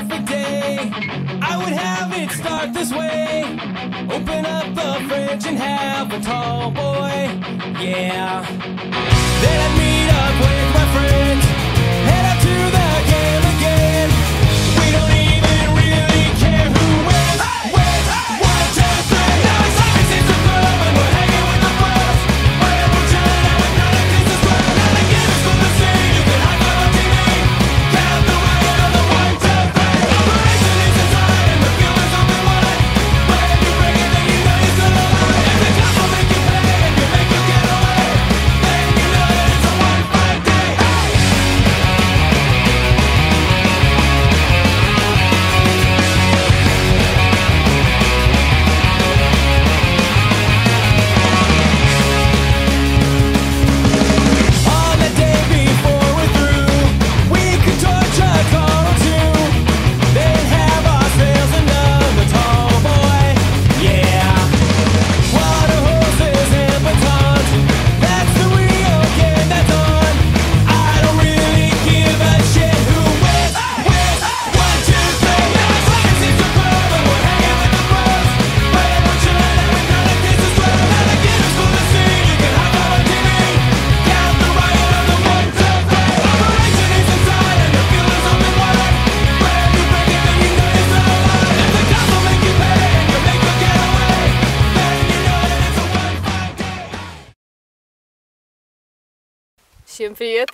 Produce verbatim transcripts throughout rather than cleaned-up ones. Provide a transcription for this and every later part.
perfect day. I would have it start this way. Open up the fridge and have a tall boy. Yeah. Then I'd meet up with my friends. Head out to the game again. We don't even really care who wins. Wins. One, two, three. Now it's like it's a club and we're hanging with the bros. But we're chilling and we're gonna kiss this world. Now the game is cool to see. You can high five on T V. Count the riot on the one, two, three. Operation is inside and the fuel is open wide. But if you break it, then you know you're still alive. If the cops will make you pay and you make you get away, then you know that it's a one fine day. On the day before we're through, we could torch a car or two. Then have our sails another tall boy. Yeah. Water hoses and batons. That's the real game that's on. I don't really give a shit who wins. Wins. One, two, three. Now it's like it's a club and we're hanging with the bros. But we're chilling and we're gonna kiss this world. Now the game is cool to see. You can high five on T V. Count the riot on the one, two, three. Operation is inside and the fuel is open wide. But if you break it, then you know you're still alive. If the cops will make you pay and you make your getaway, then you know that it's a one fine day. Всем привет!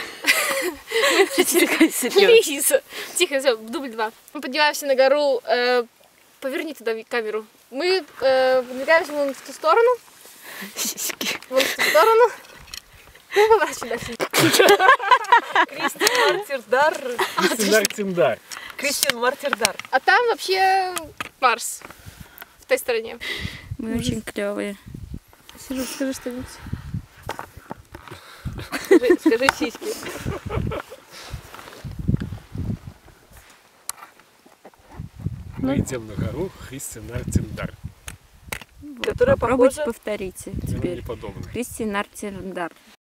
Лиза! Тихо, все, дубль два. Мы поднимаемся на гору. э, Поверни туда камеру. Мы э, подвигаемся вон в ту сторону. Вон в ту сторону. Ну, поворачивай дальше. Кристиан Мартирдар. Мартирдар. Кристиан Мартирдар. А там вообще Марс. В той стороне. Мы очень клевые. Сижу, скажи что-нибудь. Скажи, скажи сиськи. Мы идем на гору Христи Мартирдар. Которая Попробуйте похожа... повторите Теперь теперь. неподобно. Христи Мартирдар.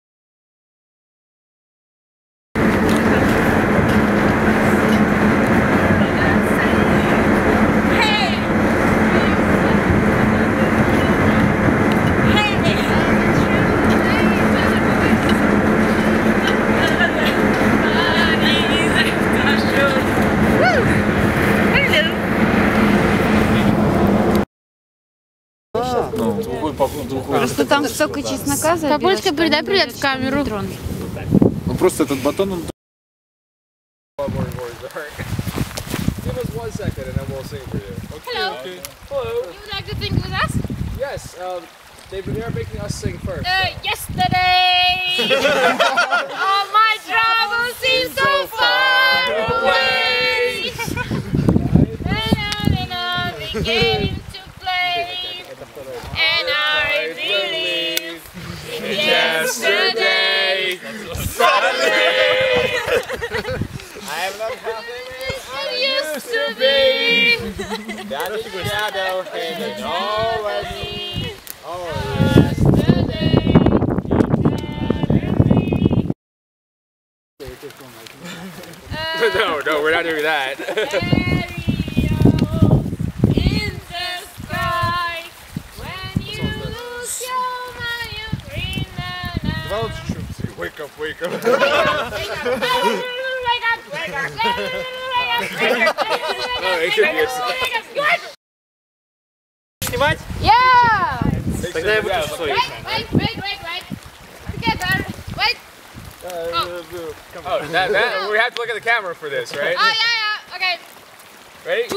Ну, другой поход, другой. Просто там столько чеснока забилось. Папулечка, передай привет в камеру. Ну просто этот батон он. Give us one second and then we'll sing for you. Okay. Hello. Okay. Hello. You would like to sing with us? Yes, um, they, they're making us sing first. Uh, yesterday, all my troubles seem so far away. And I began to play, and I believe in yesterday. I am not happy I used to be. that is shadow hanging over me. Oh, Yesterday, no, no, we're not doing that. in the sky, when you lose your mind, you dream the night. Wake up, wake up. Wake up, wake up, wake up, wake up. Oh, it could be a... Снимать? Yeah! Тогда я выключу свою. Wait, wait, wait, wait, wait. Together. Wait. Oh, that, that, we have to look at the camera for this, right? Oh, yeah, yeah. Okay. Ready?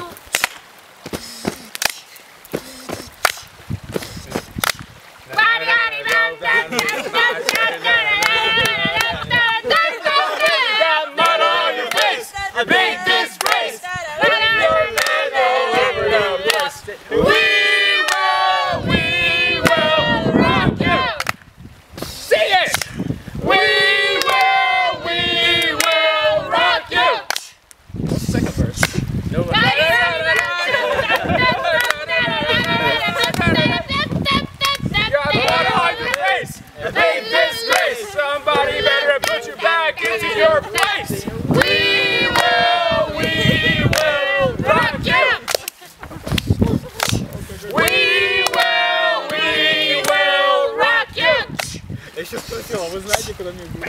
Got mud on your face, a big disgrace. We will, we will rock you. Sing it. We will, we will rock you. Second verse. No. Got mud on your face, a big disgrace. еще спросил, а вы знаете, куда мне будет?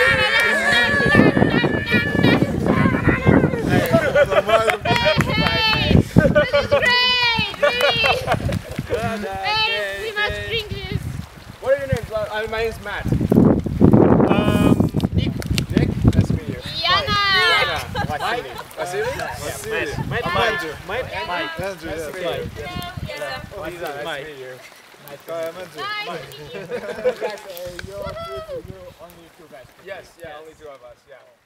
What are your names? Uh, my name's Matt. Um, Nick. Nick? Nice to meet you. Яна! Yana. Mike? Vasily? Vasily. Mike. I'm Andrew. Mike. Mike. Andrew, Nice yeah. to meet you. Yeah. Lisa, nice Mike. to meet you. Uh, I'm Andrew. Nice You guys, uh, you're, you're only two guys. Yes, yeah, only two of us, yeah.